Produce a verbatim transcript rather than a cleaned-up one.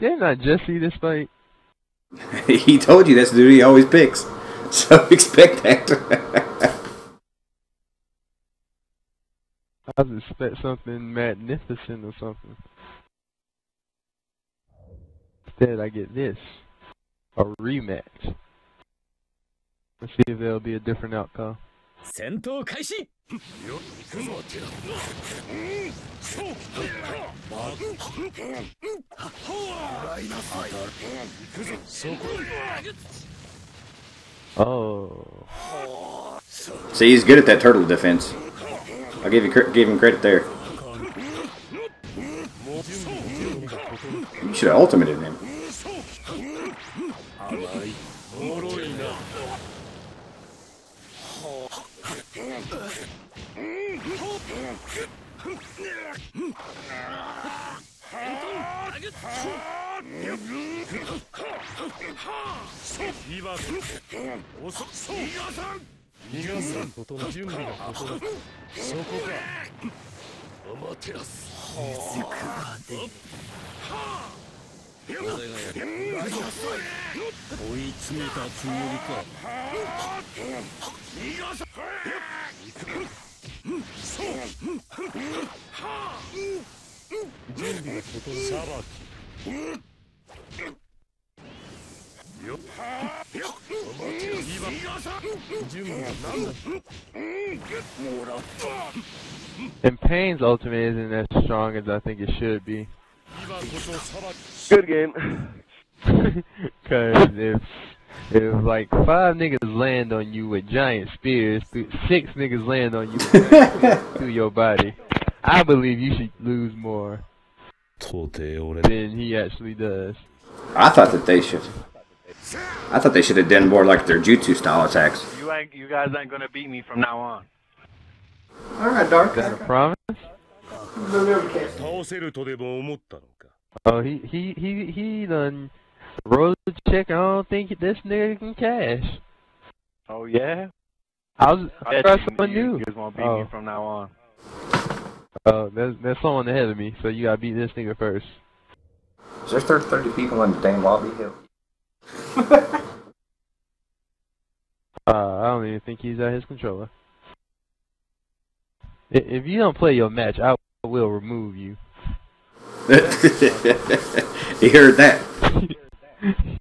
Didn't I just see this fight? He told you that's the dude he always picks. So expect that. I was expect something magnificent or something. Instead, I get this. A rematch. Let's see if there'll be a different outcome. Oh. See, he's good at that turtle defense. I'll give you give him credit there. You should have ultimated him. And Pain's ultimate isn't as strong as I think it should be. Good game. Cause if if like five niggas land on you with giant spears, six niggas land on you through your body, I believe you should lose more than he actually does. I thought that they should. I thought they should have done more like their jutsu style attacks. You ain't, you guys ain't gonna beat me from now on. All right, Dark. Is that a promise? Oh, he he he he done rolled the check. I don't think this nigga can cash. Oh yeah. I was. I I thought bet someone you, knew. you guys won't beat Oh. me from now on. Oh, there's there's someone ahead of me, so you gotta beat this nigga first. Is there thirty people in the damn lobby? Hill? Uh, I don't even think he's at his controller. I- If you don't play your match, I will remove you. You heard that?